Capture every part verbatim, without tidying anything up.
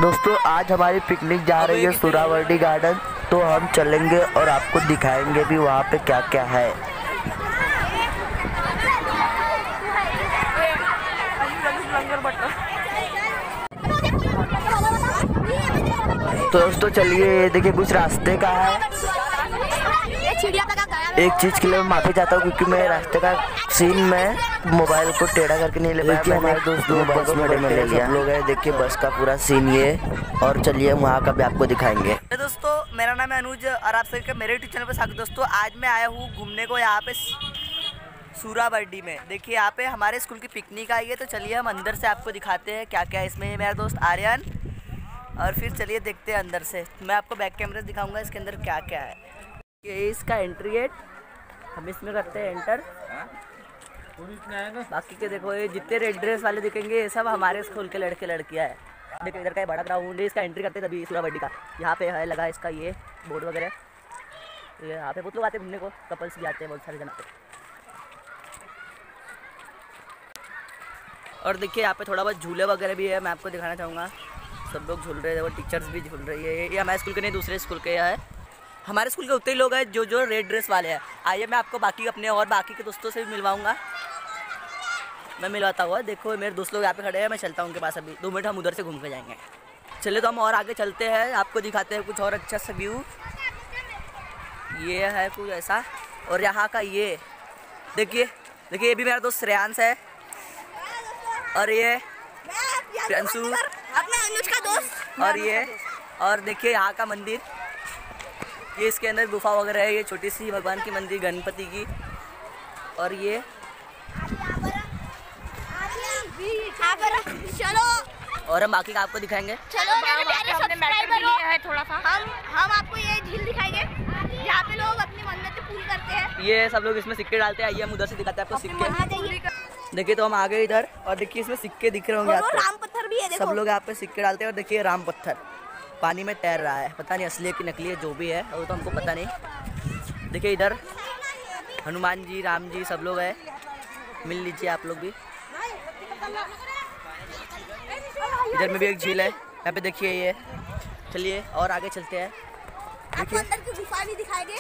दोस्तों आज हमारी पिकनिक जा रही है सुरावर्डी गार्डन, तो हम चलेंगे और आपको दिखाएंगे भी वहाँ पे क्या क्या है। तो दोस्तों चलिए, ये देखिए कुछ रास्ते का है। एक चीज़ के लिए मैं माफ़ी चाहता हूँ क्योंकि मैं रास्ते का सीन में मोबाइल को टेढ़ा करके नहीं ले पाया। हमारे दोस्त लोग बस में ले लिया, लोग हैं। देखिए बस का पूरा सीन ये, और चलिए वहाँ का भी आपको दिखाएंगे। दोस्तों मेरा नाम है अनुज और आप सभी के मेरे यूट्यूब चैनल पर स्वागत। दोस्तों आज मैं आया हूँ घूमने को यहाँ पे सुरावर्डी में। देखिए यहाँ पे हमारे स्कूल की पिकनिक आई है, तो चलिए हम अंदर से आपको दिखाते हैं क्या क्या है इसमें। मेरा दोस्त आर्यन, और फिर चलिए देखते हैं अंदर से। मैं आपको बैक कैमरे से दिखाऊंगा इसके अंदर क्या क्या है। ये इसका एंट्री गेट, हम इसमें करते हैं एंटर। बाकी के देखो ये जितने रेड ड्रेस वाले दिखेंगे ये सब हमारे स्कूल के लड़के लड़कियां हैं। देखो इधर का बड़ा ग्राउंड है, इसका एंट्री करते हैं तभी सुरावर्डी का। यहाँ पे है लगा इसका ये बोर्ड वगैरह। ये यहाँ पे बहुत लोग आते हैं घूमने को, कपल्स भी आते हैं बहुत सारे जन आते हैं। और देखिए यहाँ पे थोड़ा बहुत झूले वगैरह भी है, मैं आपको दिखाना चाहूँगा। सब लोग झूल रहे हैं, वो टीचर्स भी झूल रही है। ये हमारे स्कूल के नहीं, दूसरे स्कूल के है। हमारे स्कूल के उतने ही लोग हैं जो जो रेड ड्रेस वाले हैं। आइए मैं आपको बाकी अपने और बाकी के दोस्तों से भी मिलवाऊंगा, मैं मिलवाता हुआ। देखो मेरे दोस्त लोग यहाँ पे खड़े हैं, मैं चलता हूँ उनके पास। अभी दो मिनट हम उधर से घूम के जाएंगे। चलिए तो हम और आगे चलते हैं, आपको दिखाते हैं कुछ और अच्छा सा व्यू। ये है कुछ ऐसा, और यहाँ का ये देखिए देखिए ये भी मेरा दोस्त श्रेयांश है, और ये प्रियांशु अपने अनुज का दोस्त। और ये और देखिए यहाँ का मंदिर, ये इसके अंदर गुफा वगैरह है। ये छोटी सी भगवान की मंदिर गणपति की। और ये चलो और हम बाकी का आपको दिखाएंगे। चलो है थोड़ा सा हम हम आपको ये झील दिखाएंगे जहाँ पे लोग अपनी मन्नतें पूरी करते हैं। ये सब लोग इसमें सिक्के डालते हैं। आइए हम उधर से दिखाते हैं आपको सिक्के। देखिए तो हम आ गए इधर, और देखिए इसमें सिक्के दिख रहे होंगे आपको। राम पत्थर भी है, देखो। सब लोग यहाँ पे सिक्के डालते हैं। और देखिए राम पत्थर पानी में तैर रहा है, पता नहीं असली है कि नकली है, जो भी है वो तो हमको पता नहीं। देखिए इधर हनुमान जी, राम जी सब लोग हैं, मिल लीजिए आप लोग भी। इधर में भी एक झील है, यहाँ पे देखिए ये। चलिए और आगे चलते हैं, आपको अंदर की गुफा भी दिखाएंगे।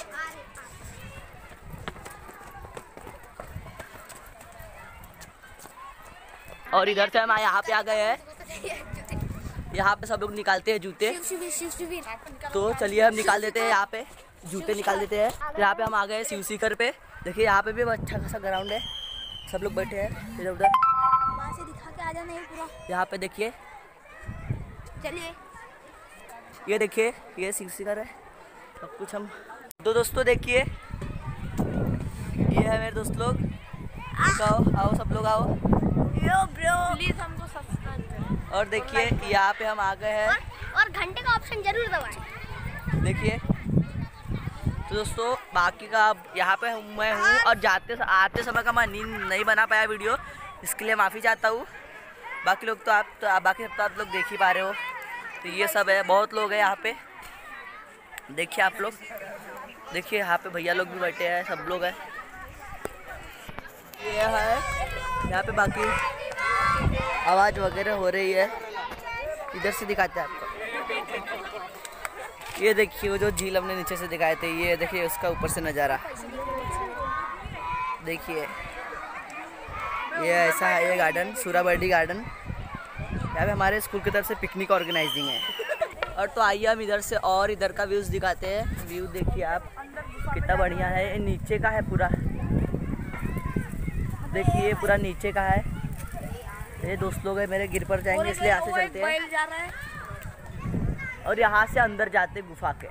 और इधर से हम यहाँ पे आ गए हैं। यहाँ पे सब लोग निकालते हैं जूते, तो चलिए हम निकाल देते हैं। यहाँ पे जूते निकाल देते हैं। यहाँ पे हम आ गए शिव शिखर पे। देखिए यहाँ पे भी अच्छा खासा ग्राउंड है, सब लोग बैठे हैं इधर उधर। वहाँ से दिखा के आ जाना है पूरा। यहाँ पे देखिए, चलिए ये देखिए ये शिव शिखर है। सब कुछ हम दो दोस्तों देखिए, ये है मेरे दोस्त लोग। आओ आओ सब लोग आओ। यो ब्रो प्लीज हमको सब्सक्राइब करें। और देखिए यहाँ पे हम आ गए हैं, और, और घंटे का ऑप्शन जरूर दबाएं। देखिए। तो दोस्तों बाकी का अब यहाँ पे मैं हूँ, और जाते आते समय का मैं नींद नहीं बना पाया वीडियो, इसके लिए माफ़ी चाहता हूँ। बाकी लोग तो आप तो बाकी सब तो आप लोग देख ही पा रहे हो। तो ये सब है, बहुत लोग हैं यहाँ पे, देखिए आप लोग। देखिए यहाँ पे भैया लोग भी बैठे हैं, सब लोग हैं। ये है यहाँ पे बाकी आवाज़ वगैरह हो रही है, इधर से दिखाते हैं आपको। ये देखिए वो जो झील हमने नीचे से दिखाए थे, ये देखिए उसका ऊपर से नज़ारा देखिए। ये ऐसा है ये गार्डन, सुरावर्डी गार्डन। यहाँ पे हमारे स्कूल की तरफ से पिकनिक ऑर्गेनाइजिंग है। और तो आइए हम इधर से और इधर का व्यूज़ दिखाते हैं। व्यू देखिए आप कितना बढ़िया है। ये नीचे का है पूरा, देखिए पूरा नीचे का है। ये दोस्त लोग हैं मेरे, गिर पर जाएंगे इसलिए यहाँ से चलते हैं। जा रहा है और यहाँ से अंदर जाते गुफा के।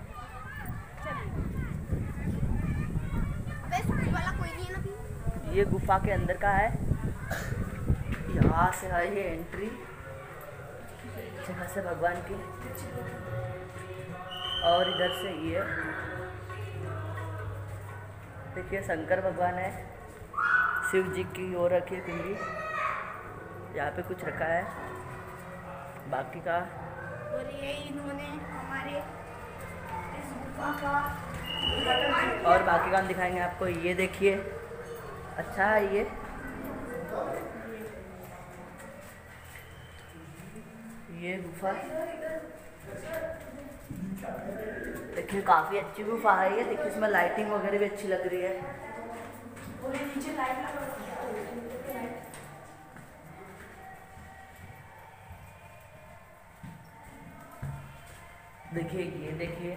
वाला कोई नहीं है ना। ये गुफा के अंदर का है, यहाँ से है ये एंट्री जगह से भगवान की। और इधर से ये देखिए शंकर भगवान है, शिव जी की ओर रखी है पिंडी। यहाँ पे कुछ रखा है। बाकी का बोलिए इन्होंने हमारे इस गुफा का और बाकी का हम दिखाएंगे आपको। ये देखिए अच्छा है ये, ये गुफा देखिए, काफ़ी अच्छी गुफा है ये। देखिए इसमें लाइटिंग वगैरह भी अच्छी लग रही है। देखिए ये देखिए,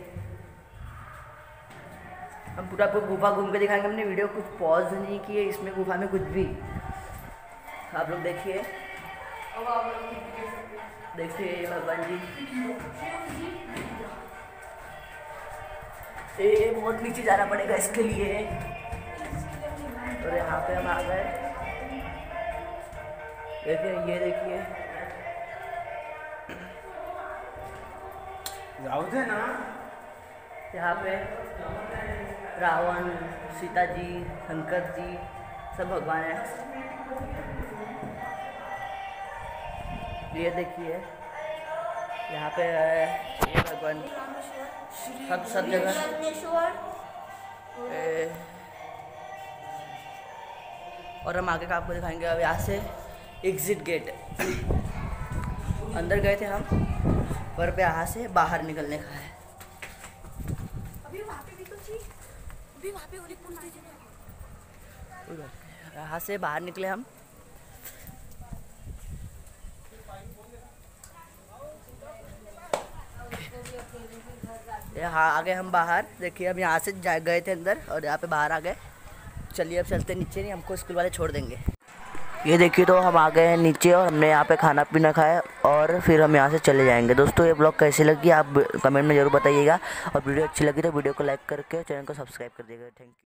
हम पूरा आपको गुफा घूम के दिखाएंगे। हमने वीडियो कुछ पॉज नहीं किए इसमें गुफा में कुछ भी। आप लोग देखिए, देखिए भगवान जी, ये बहुत नीचे जाना पड़ेगा इसके लिए। और यहाँ पे हम आ गए। देखिए ये देखिए, ना यहाँ पे रावण, सीता जी, शंकर जी सब भगवान हैं। ये देखिए यहाँ पे ये भगवान सब सब जगह। और हम आगे का आपको दिखाएंगे। अब यहाँ से एग्जिट गेट, अंदर गए थे हम, पर पे यहाँ से बाहर निकलने का है। अभी वहाँ पे भी तो थी, अभी वहाँ पे पुल थी। यहाँ से बाहर निकले हम। यहाँ आ गए हम बाहर। देखिए अब यहाँ से जा गए थे अंदर और यहाँ पे बाहर आ गए। चलिए अब चलते नीचे, नहीं हमको स्कूल वाले छोड़ देंगे। ये देखिए तो हम आ गए हैं नीचे और हमने यहाँ पे खाना पीना खाया और फिर हम यहाँ से चले जाएंगे। दोस्तों ये ब्लॉग कैसी लगी आप कमेंट में ज़रूर बताइएगा, और वीडियो अच्छी लगी तो वीडियो को लाइक करके चैनल को सब्सक्राइब कर दीजिएगा। Thank you.